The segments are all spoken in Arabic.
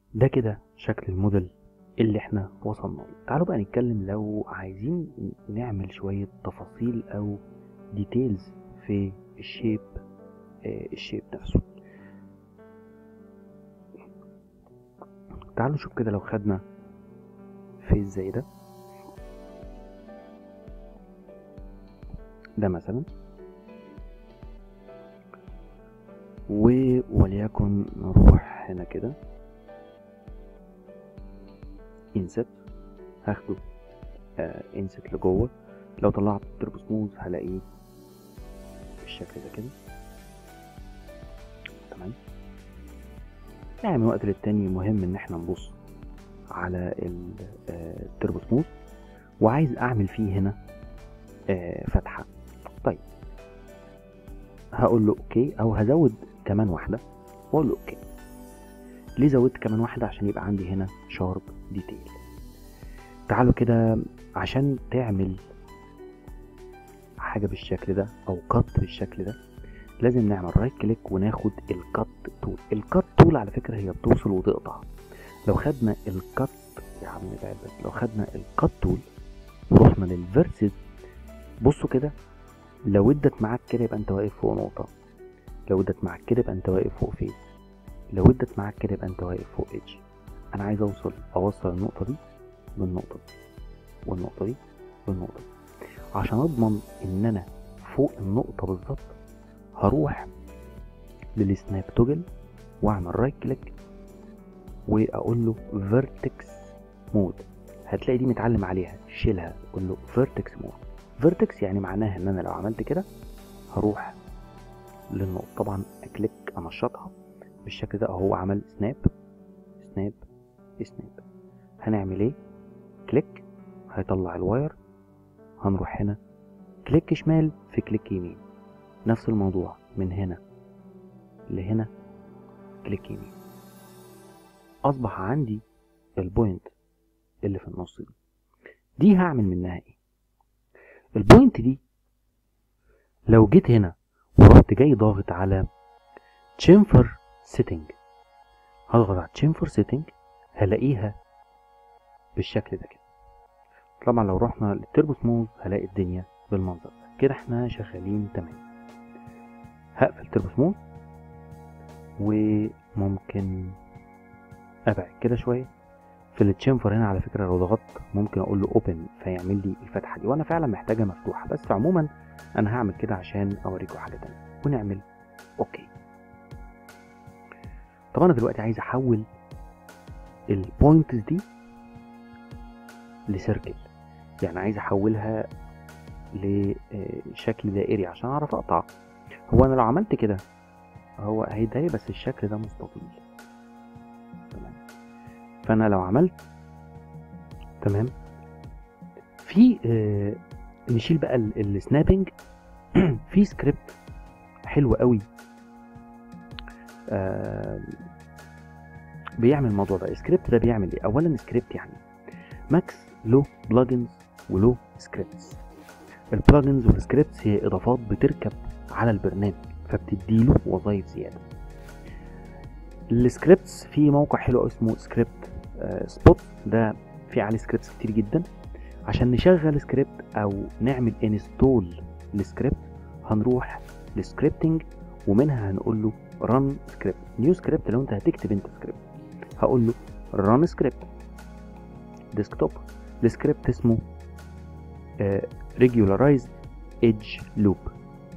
ده كده شكل الموديل اللي احنا وصلنا له. تعالوا بقى نتكلم لو عايزين نعمل شوية تفاصيل او ديتيلز في الشيب نفسه. تعالوا نشوف كده لو خدنا فيس زي ده مثلا، وليكن نروح هنا كده انسert، هاخده انسert لجوه. لو طلعت تربو سموث هلاقيه بالشكل ده كده. تمام. يعني من وقت للتاني مهم ان احنا نبص على التربو سموث، وعايز اعمل فيه هنا فتحة. طيب هقول له اوكي، او هزود كمان واحدة واقول له اوكي. ليه زودت كمان واحدة؟ عشان يبقى عندي هنا شارب ديتيل. تعالوا كده عشان تعمل حاجة بالشكل ده او كات بالشكل ده لازم نعمل رايت كليك وناخد الكات تول. الكات تول على فكرة هي بتوصل وتقطع. لو خدنا الكات يا عم بعد بس، لو خدنا الكات تول ورحنا للفيرسز، بصوا كده، لو ادت معاك كده يبقى انت واقف فوق نقطة، لو ادت معاك كده يبقى انت واقف فوق فيس، لو ادت معاك كده يبقى انت واقف فوق ايدج. انا عايز اوصل النقطة دي بالنقطة دي والنقطة دي بالنقطة دي. عشان اضمن ان انا فوق النقطة بالظبط هروح للسناب توجل واعمل رايت كليك واقول له فيرتكس مود. هتلاقي دي متعلم عليها، شيلها قول له فيرتكس مود. فيرتكس يعني معناها ان انا لو عملت كده هروح للنقطة. طبعا اكليك انشطها بالشكل ده اهو، عمل سناب سناب سناب. هنعمل ايه؟ كليك هيطلع الواير، هنروح هنا كليك شمال في كليك يمين، نفس الموضوع من هنا لهنا كليك يمين. اصبح عندي البوينت اللي في النص دي هعمل منها ايه؟ البوينت دي لو جيت هنا ورحت جاي ضاغط على تشيمفر سيتنج، هضغط على تشيمفر سيتنج هلاقيها بالشكل ده كده. طبعا لو رحنا للتربو سموث هلاقي الدنيا بالمنظر ده كده. احنا شغالين تمام. هقفل تربو سموث وممكن ابعد كده شويه. في التشيمفر هنا على فكره لو ضغطت ممكن اقول له اوبن فيعمل لي الفتحه دي، وانا فعلا محتاجها مفتوحه، بس عموما انا هعمل كده عشان اوريكم حاجه تانية. ونعمل اوكي. طب انا دلوقتي عايز احول البوينتس دي لسيركل، يعني عايز احولها لشكل دائري عشان اعرف اقطع. هو انا لو عملت كده هو هيداري، بس الشكل ده مستطيل. تمام. فانا لو عملت تمام في نشيل بقى السنابنج. في سكريبت حلو قوي بيعمل الموضوع ده. السكريبت ده بيعمل ايه؟ اولا سكريبت يعني ماكس له بلجنز وله سكريبتس. البلجنز والسكريبتس هي اضافات بتركب على البرنامج فبتديله وظائف زياده. السكريبتس في موقع حلو اسمه سكريبت سبوت، ده في عليه سكريبتس كتير جدا. عشان نشغل سكريبت او نعمل انستول لسكريبت هنروح لسكريبتنج ومنها هنقول له ران سكريبت نيو سكريبت. لو انت هتكتب انت سكريبت هقول له ران سكريبت ديسكتوب. السكريبت اسمه regularized edge loop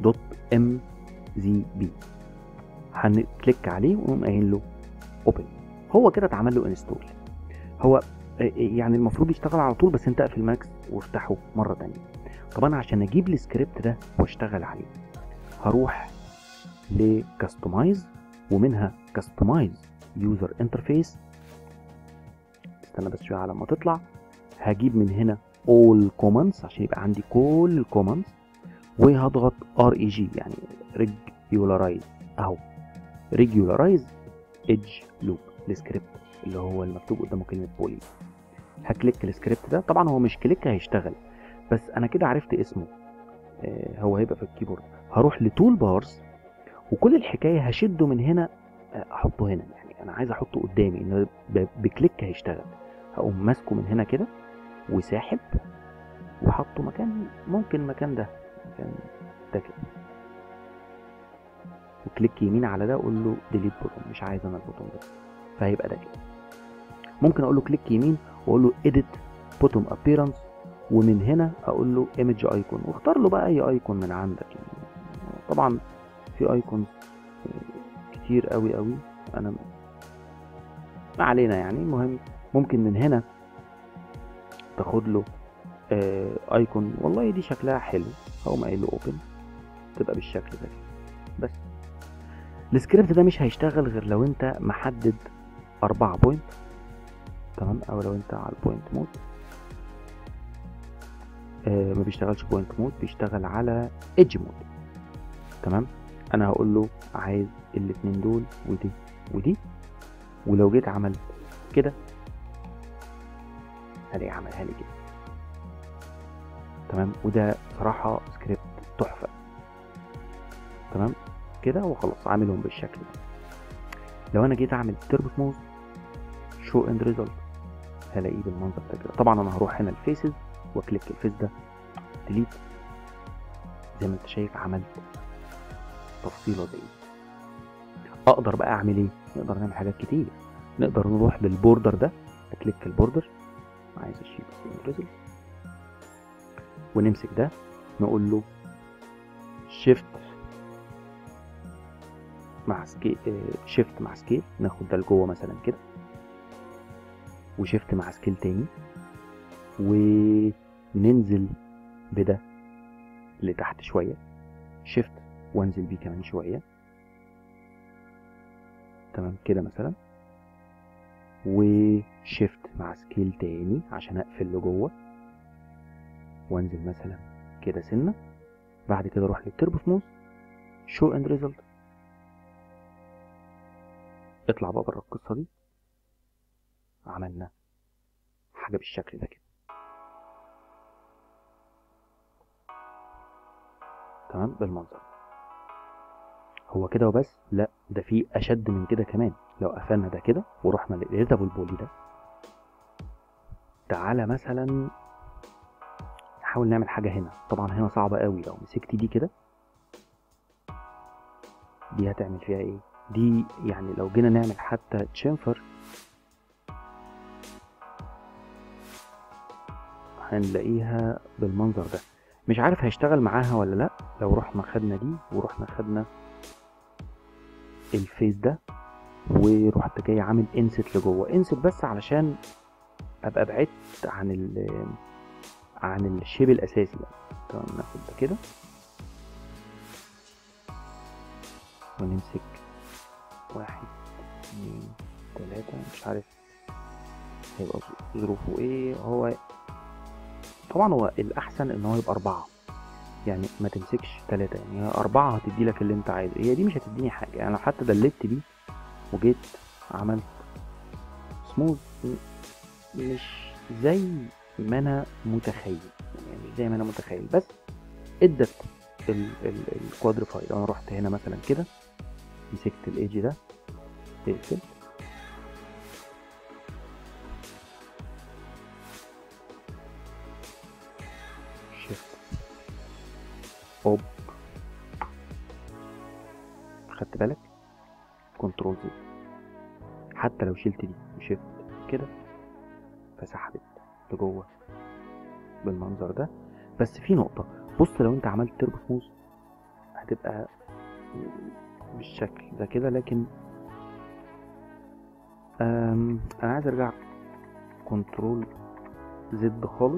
.mzb. هنكليك عليه ونقوم قايل له اوبن. هو كده اتعمل له انستول. هو يعني المفروض يشتغل على طول، بس انت اقفل ماكس وافتحه مره تانية. طب انا عشان اجيب السكريبت ده واشتغل عليه هروح لكاستمايز ومنها كاستمايز يوزر انترفيس. استنى بس شويه على ما تطلع. هجيب من هنا all commands عشان يبقى عندي كل الكوماندز، وهضغط reg يعني regularize اهو regularize edge loop السكريبت اللي هو المكتوب قدامه كلمه بولي. هكليك السكريبت ده. طبعا هو مش كليك هيشتغل، بس انا كده عرفت اسمه. هو هيبقى في الكيبورد. هروح لتول بارز وكل الحكايه هشده من هنا احطه هنا، يعني انا عايز احطه قدامي ان بكليك هيشتغل. هقوم ماسكه من هنا كده وساحب وحطه مكان، ممكن المكان ده، مكان ده كده، وكليك يمين على ده اقول له ديليت بوتون، مش عايز انا البوتون ده، فهيبقى ده كده. ممكن اقول له كليك يمين واقول له اديت بوتون ابييرنس، ومن هنا اقول له ايمج ايكون، واختار له بقى اي ايكون من عندك يعني. طبعا في ايكونز كتير قوي قوي، انا ما علينا يعني. المهم ممكن من هنا تاخد له ايكون، والله دي شكلها حلو، هقوم قايل له اوبن، تبقى بالشكل ده. بس السكريبت ده مش هيشتغل غير لو انت محدد 4 بوينت، تمام، او لو انت على البوينت مود. ما بيشتغلش بوينت مود، بيشتغل على ايدج مود، تمام. انا هقول له عايز الاتنين دول ودي ودي، ولو جيت عملت كده هلاقي عملها لي كده، تمام. وده صراحة سكريبت تحفة، تمام كده وخلاص، عاملهم بالشكل ده. لو انا جيت اعمل تيربو سموث شو اند ريزلت هلاقيه بالمنظر ده كده. طبعا انا هروح هنا الفيسز واكليك الفيس ده ديليت، زي ما انت شايف عملت تفصيله زي دي. اقدر بقى اعمل ايه؟ نقدر نعمل حاجات كتير. نقدر نروح للبوردر ده، اكليك البوردر، عايز اشيل ريزلت، ونمسك ده نقول له شيفت مع سكيل، شيفت مع سكيل، ناخد ده لجوه مثلا كده، وشيفت مع سكيل تاني، وننزل بده لتحت شويه، شيفت وانزل بيه كمان شويه، تمام كده مثلا، وشيفت مع سكيل تاني عشان اقفل لجوه، وانزل مثلا كده سنه. بعد كده اروح للتربو سموث شو اند ريزلت، اطلع بقى بره القصه دي. عملنا حاجه بالشكل ده كده، تمام بالمنظر. هو كده وبس؟ لا، ده في اشد من كده كمان. لو قفلنا ده كده ورحنا للإيديتابل بولي ده، تعالى مثلا نحاول نعمل حاجه هنا. طبعا هنا صعبه قوي، لو مسكت دي كده، دي هتعمل فيها ايه؟ دي يعني لو جينا نعمل حتى تشينفر هنلاقيها بالمنظر ده. مش عارف هيشتغل معاها ولا لا. لو رحنا خدنا دي ورحنا خدنا الفيس ده ورحت جاي عامل انست لجوه، انست بس علشان ابقى بعدت عن الشيب الاساسي ده. تمام، ناخد ده كده ونمسك 1 2 3، مش عارف هيبقى ظروفه ايه. هو طبعا هو الاحسن ان هو يبقى 4، يعني ما تمسكش 3، يعني 4 هتدي لك اللي انت عايزه. هي دي مش هتديني حاجه، يعني لو حتى دلت دي وجيت عملت سموث مش زي ما انا متخيل، يعني مش زي ما انا متخيل، بس ادت الكوادريفاي. لو انا رحت هنا مثلا كده مسكت الايدج ده، اقفل، شيفت اوب، خدت بالك؟ كنترول زد، حتى لو شلت دي وشيفت كده فسحبت لجوه بالمنظر ده. بس في نقطة، بص لو انت عملت تيربو سموث هتبقى بالشكل ده كده، لكن انا عايز ارجع كنترول زد خالص،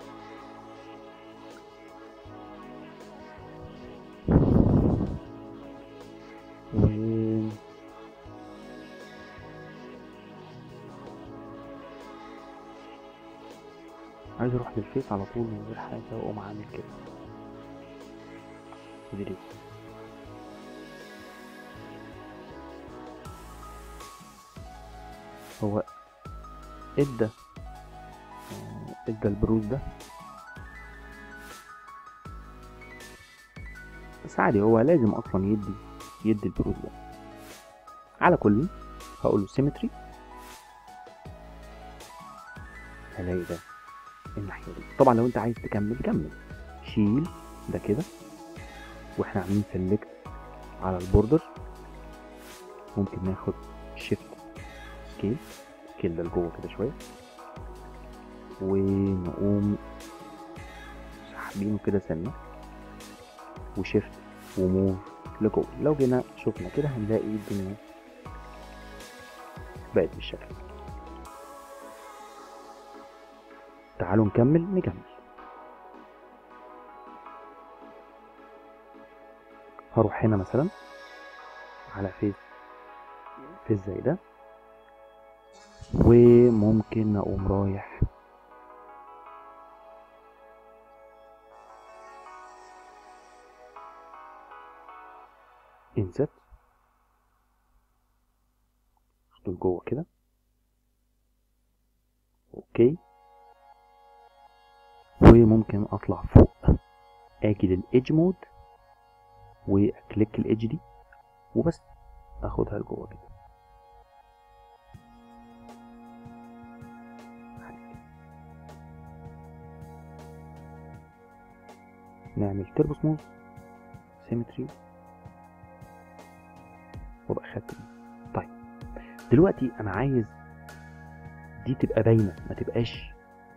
و عايز اروح للفيس على طول من غير حاجة واقوم عامل كده ديليت. هو ادى البروز ده، بس عادي، هو لازم اصلا يدي البروز ده. على كل هقول له سيمتري، هلاقي ده الناحيه دي. طبعا لو انت عايز تكمل كمل، شيل ده كده، واحنا عاملين سيلكت على البوردر ممكن ناخد شيفت سكيل ده لجوه كده شويه، ونقوم سحبينه كده سنه، وشيفت وموف لجوه. لو جينا شفنا كده هنلاقي الدنيا بقت بالشكل ده. تعالوا نكمل. هروح هنا مثلا على فيس زي ده، وممكن اقوم رايح انسert، اخده لجوه كده، اوكي. وممكن اطلع فوق، اجي للايدج مود واكليك الايدج دي وبس، اخدها لجوه كده. نعمل تربو سموث سيمتري وابقى خدت. طيب دلوقتي انا عايز دي تبقى باينه، ما تبقاش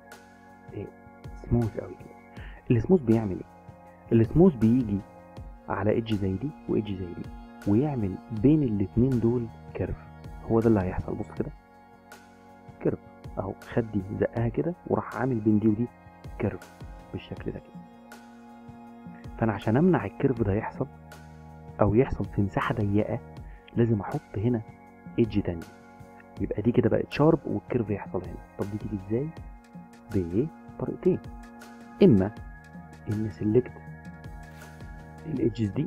سموث قوي كده. السموث بيعمل ايه؟ السموث بيجي على ايدج زي دي وايدج زي دي، ويعمل بين الاتنين دول كيرف. هو ده اللي هيحصل. بص كده كيرف اهو، خد دي زقها كده وراح عامل بين دي ودي كيرف بالشكل ده كده. فانا عشان امنع الكيرف ده يحصل او يحصل في مساحه ضيقه، لازم احط هنا ايدج تاني، يبقى دي كده بقت شارب والكيرف يحصل هنا. طب دي تيجي ازاي؟ بطريقتين، اما ان سيلكت الايدجز دي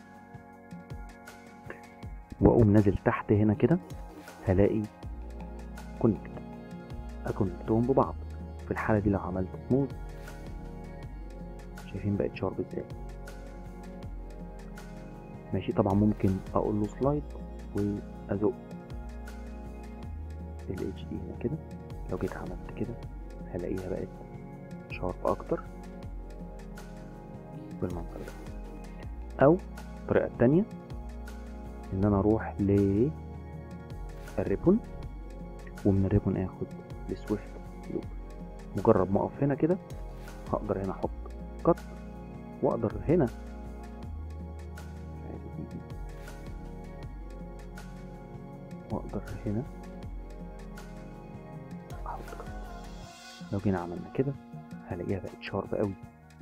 واقوم نازل تحت هنا كده، هلاقي كونكت، اكونكتهم ببعض. في الحاله دي لو عملت سموث، شايفين بقت شارب ازاي؟ ماشي. طبعا ممكن اقول له سلايد وازق الاتش دي هنا كده، لو جيت عملت كده هلاقيها بقت شارب اكتر بالمنظر ده. او الطريقه التانيه ان انا اروح للريبون، ومن الريبون اخد السويفت لوب. مجرد ما اقف هنا كده هقدر هنا احط كت، واقدر هنا احط كت. لو جينا عملنا كده هلاقيها بقت شارب قوي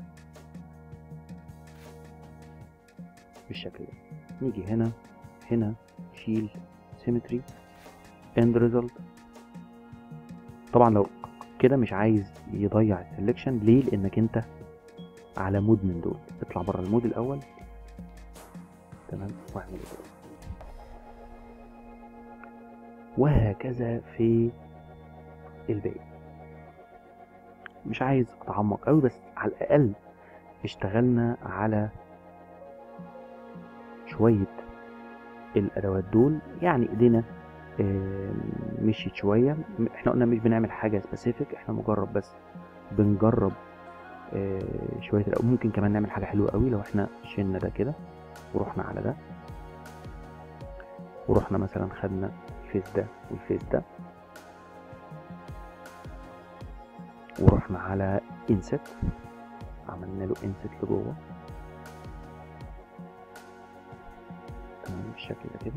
بالشكل ده. نيجي هنا شيل سيمتري اند ريزلت. طبعا لو كده مش عايز يضيع السلكشن، ليه؟ لانك انت على مود من دول. اطلع بره المود الاول، تمام، واعمل كده، وهكذا في الباقي. مش عايز اتعمق قوي، بس على الاقل اشتغلنا على شوية الادوات دول، يعني ايدينا مشيت شوية. احنا قلنا مش بنعمل حاجة سبيسيفيك، احنا مجرد بس بنجرب شوية. ممكن كمان نعمل حاجة حلوة قوي لو احنا شلنا ده كده ورحنا على ده، ورحنا مثلا خدنا الفيس ده والفيس ده، ورحنا على انسert، عملنا له انسert لجوه، تمام بالشكل ده كده.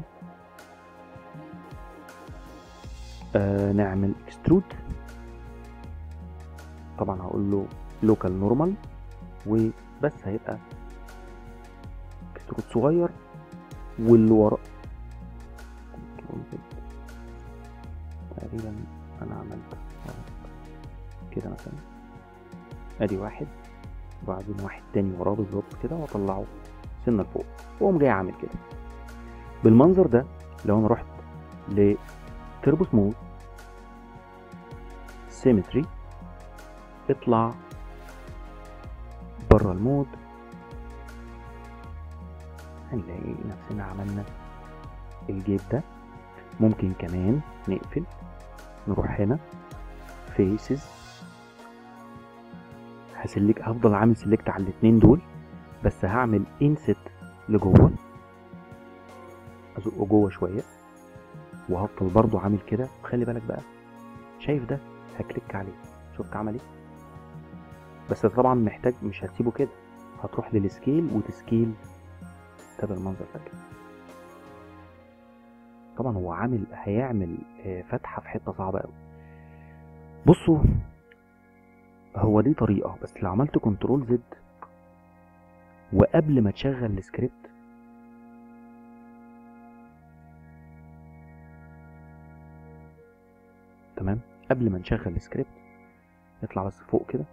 نعمل اكسترود. طبعا هقول له لوكال نورمال، وبس هيبقى اكسترود صغير، واللي ورا تقريبا انا عملت كده مثلا، ادي واحد وبعدين واحد تاني وراه بالظبط كده، واطلعه سنه لفوق، واقوم جاي عامل كده بالمنظر ده. لو انا رحت لتربو سموث سيمتري، اطلع بره المود، هنلاقي نفسنا عملنا الجيب ده. ممكن كمان نقفل، نروح هنا فيسز، هفضل عامل سيلكت على الاتنين دول، بس هعمل انست لجوه، ازقه جوه شويه، وهفضل برضو عامل كده. وخلي بالك بقى، شايف ده؟ هكليك عليه، شفت عمل ايه؟ بس طبعا محتاج، مش هتسيبه كده، هتروح للسكيل وتسكيل ده بالمنظر ده كده. طبعا هو هيعمل فتحه في حته صعبه قوي. بصوا، هو دي طريقه، بس لو عملت كنترول زد وقبل ما تشغل السكريبت، تمام، قبل ما نشغل السكريبت نطلع بس فوق كده،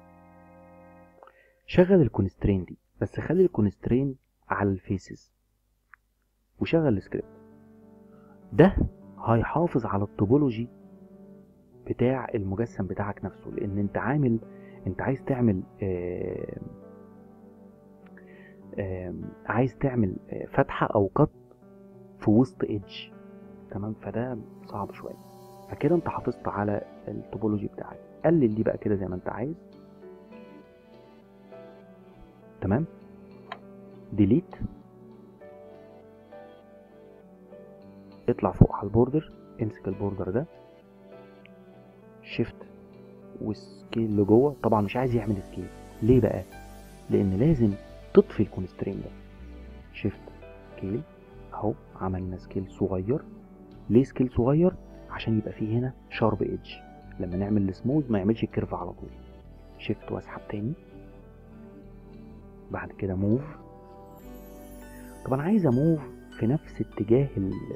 شغل الكونسترين دي، بس خلي الكونسترين على الفيسز وشغل السكريبت. ده هيحافظ على التوبولوجي بتاع المجسم بتاعك نفسه، لان انت عايز تعمل فتحة او قط في وسط ايدج، تمام، فده صعب شوية. فكده انت حافظت على التوبولوجي بتاعك. قلل دي بقى كده زي ما انت عايز، تمام، ديليت، اطلع فوق على البوردر، امسك البوردر ده، شيفت وسكيل لجوه. طبعا مش عايز يعمل سكيل، ليه بقى؟ لان لازم تطفي الكونسترين ده. شيفت سكيل اهو، عملنا سكيل صغير. ليه سكيل صغير؟ عشان يبقى فيه هنا شارب ايدج، لما نعمل السموث ما يعملش الكيرف على طول. شيفت واسحب تاني، بعد كده موف. طبعا عايز اموف في نفس اتجاه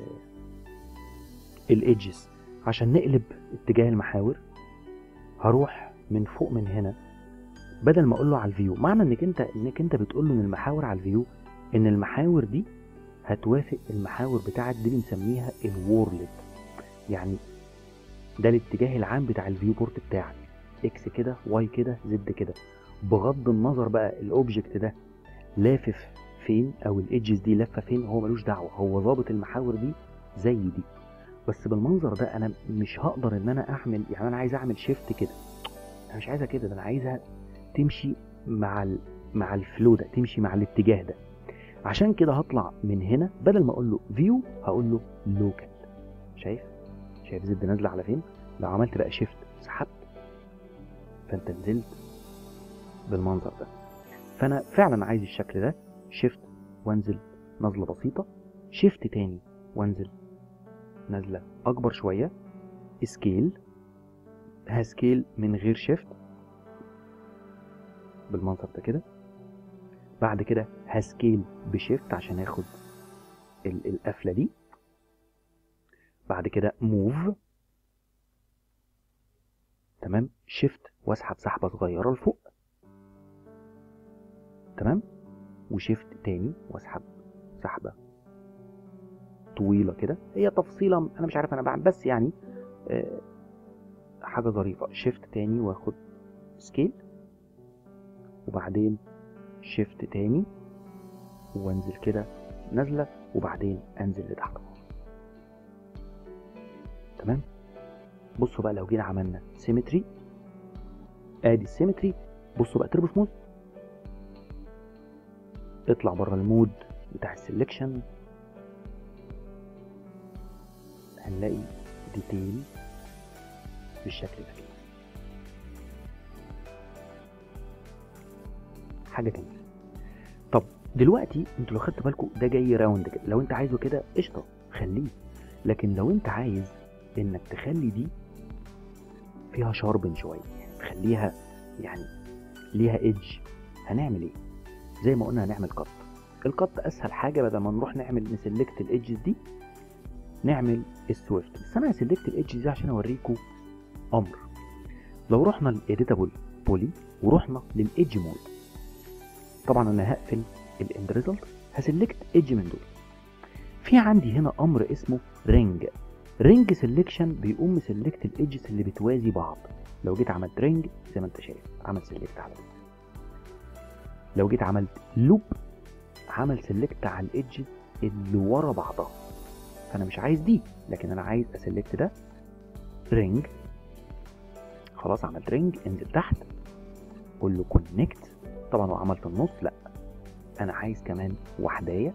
الايدجز عشان نقلب اتجاه المحاور. هروح من فوق من هنا، بدل ما اقول له على الفيو، معنى انك انت بتقول له ان المحاور على الفيو، ان المحاور دي هتوافق المحاور بتاعت دي بنسميها الورلد، يعني ده الاتجاه العام بتاع الفيو بورت بتاعك، اكس كده، واي كده، زد كده، بغض النظر بقى الاوبجكت ده لافف فين او الايدجز دي لافه فين، هو ملوش دعوه، هو ظابط المحاور دي زي دي. بس بالمنظر ده انا مش هقدر ان انا اعمل، يعني انا عايز اعمل شيفت كده، انا مش عايزها كده، ده انا عايزها تمشي مع الفلو ده، تمشي مع الاتجاه ده. عشان كده هطلع من هنا، بدل ما اقول له فيو هقول له لوكال. شايف زد نازله على فين؟ لو عملت بقى شيفت سحبت، فانت نزلت بالمنظر ده. فانا فعلا عايز الشكل ده، شيفت وانزل نزله بسيطه، شيفت تاني وانزل نزله اكبر شويه، سكيل، هسكيل من غير شيفت بالمنظر ده كده، بعد كده هسكيل بشيفت عشان اخد القفله دي، بعد كده موف، تمام، شيفت واسحب سحبه صغيره لفوق، تمام، وشيفت تاني واسحب سحبه طويله كده. هي تفصيله انا مش عارف انا بعمل، بس يعني حاجه ظريفه. شيفت تاني واخد سكيل، وبعدين شيفت تاني وانزل كده نازله، وبعدين انزل لتحت، تمام. بصوا بقى، لو جينا عملنا سيمتري، ادي السيمتري. بصوا بقى تربو سموث، اطلع بره المود بتاع السلكشن، هنلاقي ديتيل بالشكل ده كده، حاجه جميله. طب دلوقتي انتوا لو خدتوا بالكم ده جاي راوند كده، لو انت عايزه كده قشطه خليه، لكن لو انت عايز انك تخلي دي فيها شاربن شويه، تخليها يعني ليها ايدج، هنعمل ايه؟ زي ما قلنا هنعمل كات. الكات اسهل حاجه، بدل ما نروح نسلكت الايدجز دي نعمل السويفت. بس انا هسلكت الايدجز دي عشان اوريكم امر. لو رحنا للإيديتابل بولي ورحنا للايدج مود، طبعا انا هقفل الاند ريزلت، هسلكت ايدج من دول. في عندي هنا امر اسمه رينج سيلكشن، بيقوم مسلكت الايدجز اللي بتوازي بعض. لو جيت عملت رينج زي ما انت شايف عمل سيلكت على دي، لو جيت عملت لوب عمل سيلكت على الايدجز اللي ورا بعضها. فانا مش عايز دي، لكن انا عايز اسلكت ده رينج. خلاص عملت رينج، انزل تحت قول له كونكت. طبعا لو عملت النص لا، انا عايز كمان وحدايه،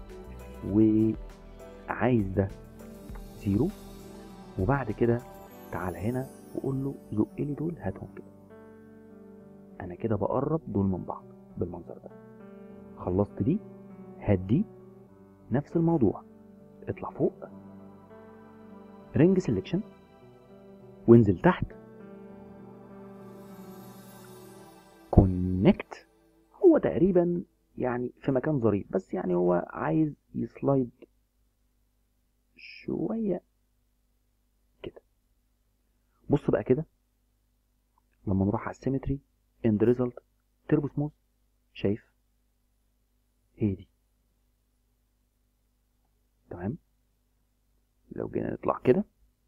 وعايز ده 0. وبعد كده تعال هنا وقول له زق لي دول هاتهم كده. انا كده بقرب دول من بعض بالمنظر ده. خلصت دي، هات دي نفس الموضوع، اطلع فوق رينج سيلكشن وانزل تحت كونكت. هو تقريبا يعني في مكان ظريف، بس يعني هو عايز يسلايد شويه كده. بص بقى كده لما نروح على السيمتري اند ريزلت تربو سموث، شايف هي دي تمام. لو جينا نطلع كده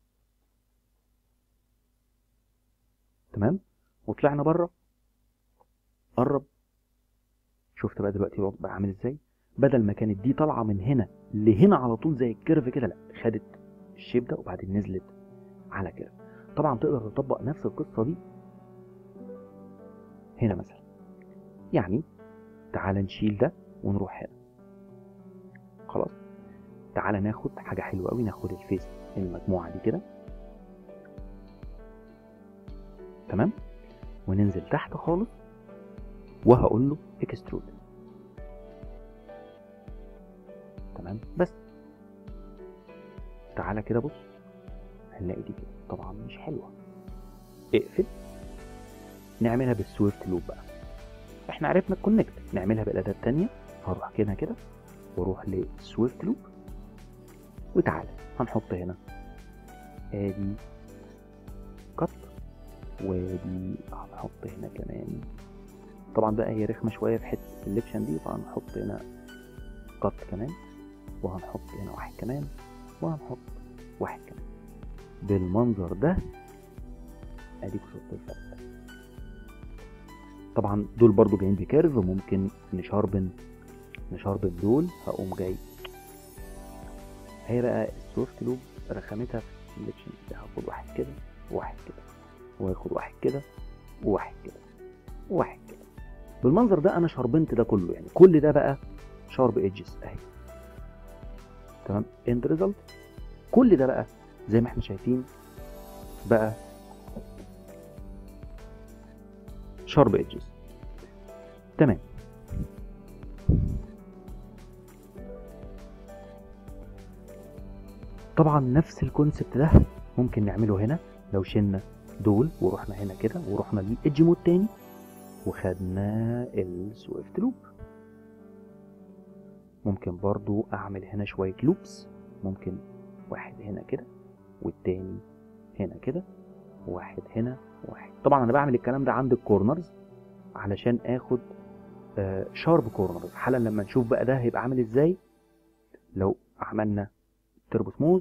تمام وطلعنا بره، قرب، شفت بقى دلوقتي الوضع بقى عامل ازاي؟ بدل ما كانت دي طالعه من هنا لهنا على طول زي الكيرف كده، لا خدت الشيب ده وبعدين نزلت على كيرف. طبعا تقدر تطبق نفس القصه دي هنا مثلا. يعني تعال نشيل ده ونروح هنا. خلاص تعال ناخد حاجه حلوه قوي، ناخد الفيس المجموعه دي كده تمام، وننزل تحت خالص وهقول له اكسترود تمام. بس تعالى كده بص هنلاقي دي كده طبعا مش حلوه. اقفل، نعملها بالسويفت لوب بقى. احنا عرفنا الكونكت، نعملها بالاداه الثانيه. هروح كده واروح للسويفت لوب وتعالى هنحط هنا ادي كت، ودي هنحط هنا كمان. طبعا بقى هي رخمه شويه في حته السلكشن دي، فهنحط هنا كت كمان، وهنحط هنا واحد كمان، وهنحط واحد كمان بالمنظر ده. اديكوا شفتوا الفرق. طبعا دول برضو جايين بكيرف، ممكن نشاربن دول. هقوم جاي هي بقى السوفت لوب رخامتها في السلكشن ده. هاخد واحد كده وواحد كده، وهاخد واحد كده وواحد كده وواحد كده بالمنظر ده. انا شاربنت ده كله، يعني كل ده بقى شارب ايدجز اهي تمام. اند ريزلت كل ده بقى زي ما احنا شايفين بقى شارب ايدجز تمام. طبعا نفس الكونسبت ده ممكن نعمله هنا. لو شلنا دول ورحنا هنا كده ورحنا للايدج مود تاني وخدنا السويفت لوب، ممكن برضو اعمل هنا شوية لوبس. ممكن واحد هنا كده والتاني هنا كده، واحد هنا واحد. طبعا انا بعمل الكلام ده عند الكورنرز علشان اخد شارب كورنرز. حالا لما نشوف بقى ده هيبقى عامل ازاي لو عملنا تربو سموث.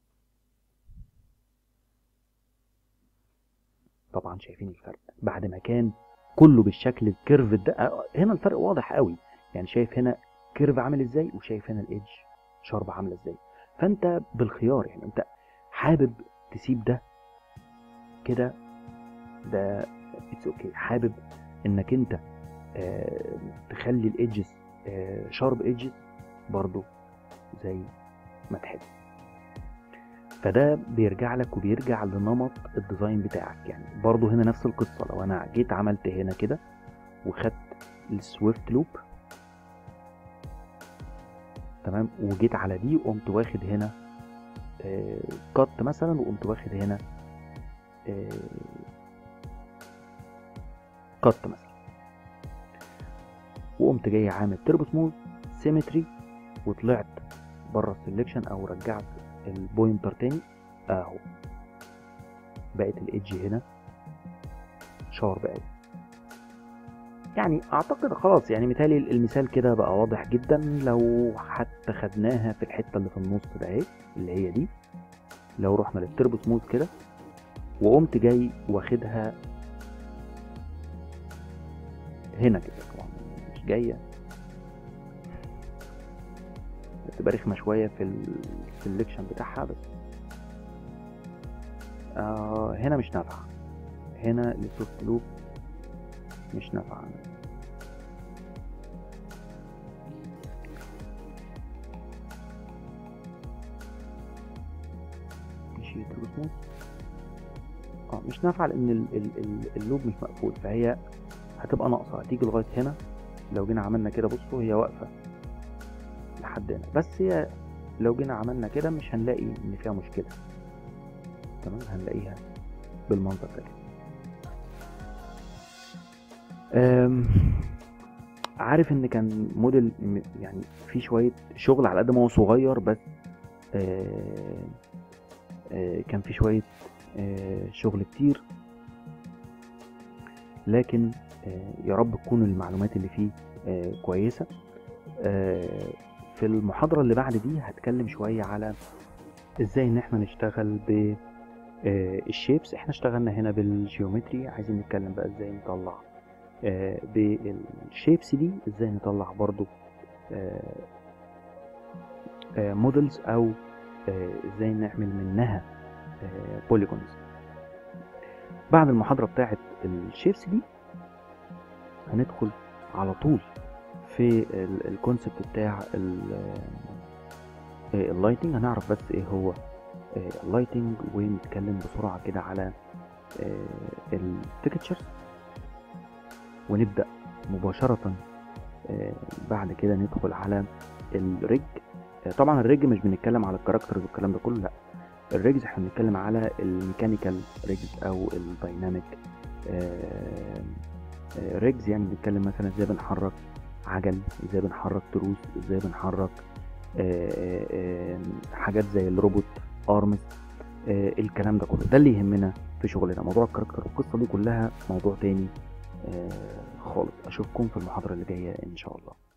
طبعا شايفين الفرق بعد ما كان كله بالشكل الكيرف ده. هنا الفرق واضح قوي، يعني شايف هنا كيرف عامل ازاي، وشايف هنا الايدج شارب عامله ازاي. فانت بالخيار، يعني انت حابب تسيب ده كده ده اتس اوكي، حابب انك انت تخلي الايدجز شارب ايدجز برضو زي ما تحب. فده بيرجع لك وبيرجع لنمط الديزاين بتاعك. يعني برضو هنا نفس القصة. لو انا جيت عملت هنا كده وخدت السويفت لوب تمام، وجيت على دي وقمت واخد هنا كات مثلا، وقمت واخد هنا كات مثلا، وقمت جاي عامل تربو سموث سيمتري وطلعت بره السلكشن او رجعت البوينتر تاني اهو، بقت الايدج هنا شارب قوي. يعني اعتقد خلاص، يعني مثالي المثال كده بقى واضح جدا. لو حتى خدناها في الحته اللي في النص ده اهي اللي هي دي، لو رحنا للتربو سموث كده وقمت جاي واخدها هنا كده، طبعا مش جايه بتبقى رخمه شويه في السلكشن بتاعها، بس هنا مش نافعه، هنا السوفت لوب مش نافعه. مشي ترو سموث مش نافعه لان اللوب مش مقفول، فهي هتبقى ناقصه، هتيجي لغايه هنا. لو جينا عملنا كده بصوا هي واقفه لحد هنا، بس هي لو جينا عملنا كده مش هنلاقي ان فيها مشكله، تمام، هنلاقيها بالمنظر ده. عارف ان كان موديل يعني في شويه شغل على قد ما هو صغير، بس كان في شويه شغل كتير، لكن يا رب تكون المعلومات اللي فيه كويسه. في المحاضره اللي بعد دي هتكلم شويه على ازاي ان احنا نشتغل ب الشيبس. احنا اشتغلنا هنا بالجيومتري، عايزين نتكلم بقى ازاي نطلع بالشيبس دي، ازاي نطلع برضو مودلز، او ازاي نعمل منها بوليجونز. بعد المحاضرة بتاعت الشيبس دي هندخل على طول في الكونسبت بتاع اللايتنج. هنعرف بس ايه هو اللايتنج، ونتكلم بسرعة كده على التكتشرز، ونبدأ مباشرة بعد كده ندخل على الريج. طبعا الريج مش بنتكلم على الكاركترز والكلام ده كله، لا، الريجز احنا بنتكلم على الميكانيكال ريجز او الدايناميك ريجز. يعني بنتكلم مثلا ازاي بنحرك عجل، ازاي بنحرك تروس، ازاي بنحرك حاجات زي الروبوت ارمز، الكلام ده كله، ده اللي يهمنا في شغلنا. موضوع الكاركتر والقصه دي كلها موضوع تاني خالص. اشوفكم في المحاضره اللي جايه ان شاء الله.